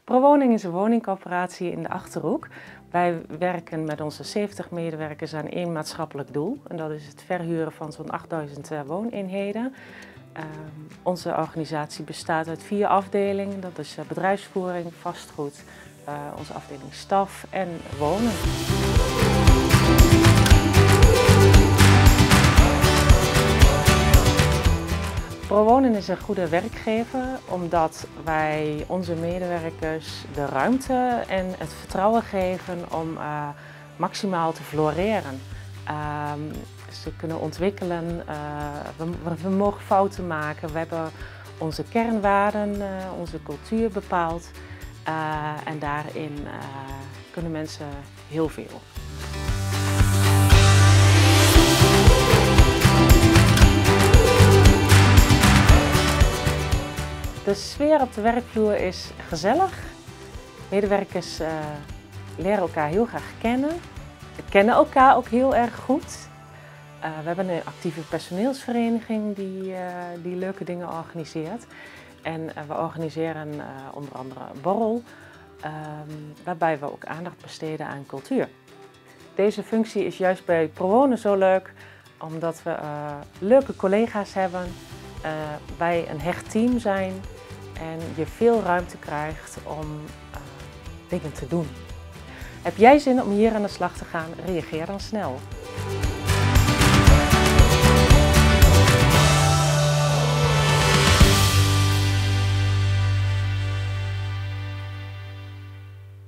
ProWoning is een woningcorporatie in de Achterhoek. Wij werken met onze 70 medewerkers aan één maatschappelijk doel. En dat is het verhuren van zo'n 8000 wooneenheden. Onze organisatie bestaat uit 4 afdelingen. Dat is bedrijfsvoering, vastgoed, onze afdeling staf en wonen. ProWonen is een goede werkgever omdat wij onze medewerkers de ruimte en het vertrouwen geven om maximaal te floreren. Ze kunnen ontwikkelen, we mogen fouten maken, we hebben onze kernwaarden, onze cultuur bepaald en daarin kunnen mensen heel veel. De sfeer op de werkvloer is gezellig. Medewerkers leren elkaar heel graag kennen. We kennen elkaar ook heel erg goed. We hebben een actieve personeelsvereniging die leuke dingen organiseert. En we organiseren onder andere een borrel, waarbij we ook aandacht besteden aan cultuur. Deze functie is juist bij ProWonen zo leuk, omdat we leuke collega's hebben, wij een hecht team zijn en je veel ruimte krijgt om dingen te doen. Heb jij zin om hier aan de slag te gaan? Reageer dan snel.